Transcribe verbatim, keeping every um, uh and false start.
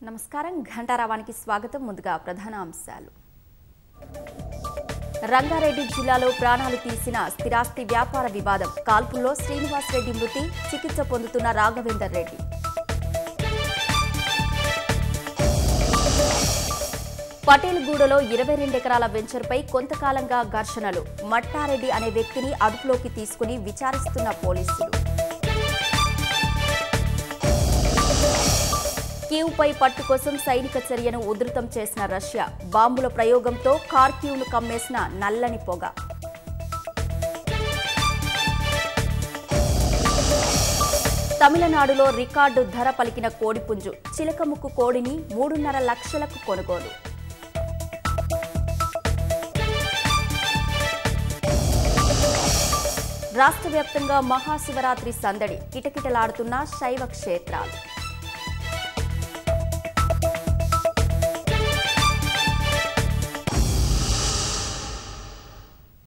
నమస్కారం ఘంటారావానికి స్వాగతం. ముందుగా ప్రధాన అంశాలు. రంగారెడ్డి జిల్లాలో ప్రాణాలు తీసిన స్థిరాస్తి వ్యాపార వివాదం. కాల్పుల్లో శ్రీనివాస్ రెడ్డి మృతి, చికిత్స పొందుతున్న రాఘవేందర్ రెడ్డి. పటేల్గూడలో ఇరవై రెండు ఎకరాల వెంచర్పై కొంతకాలంగా ఘర్షణలు. మట్టారెడ్డి అనే వ్యక్తిని అదుపులోకి తీసుకుని విచారిస్తున్న పోలీసులు. కీవ్పై పట్టు కోసం సైనిక చర్యను ఉధృతం చేసిన రష్యా. బాంబుల ప్రయోగంతో కార్క్యూవ్ను కమ్మేసిన నల్లని పొగ. తమిళనాడులో రికార్డు ధర పలికిన కోడిపుంజు. చిలకముక్కు కోడిని మూడున్నర లక్షలకు కొనుగోలు. రాష్ట్ర వ్యాప్తంగా మహాశివరాత్రి సందడి. కిటకిటలాడుతున్న శైవ క్షేత్రాలు.